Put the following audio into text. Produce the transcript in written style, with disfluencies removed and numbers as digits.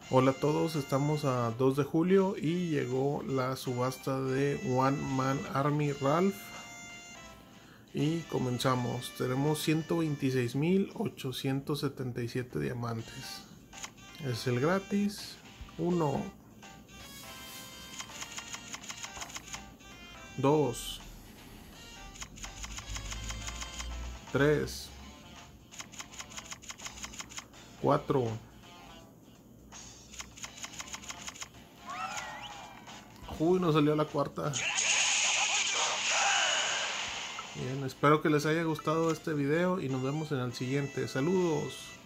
Hola a todos, estamos a 2 de julio y llegó la subasta de One Man Army Ralph y comenzamos. Tenemos 126.877 diamantes. Es el gratis. 1, 2, 3, 4. Uy, no salió la cuarta. Bien, espero que les haya gustado este video y nos vemos en el siguiente. Saludos.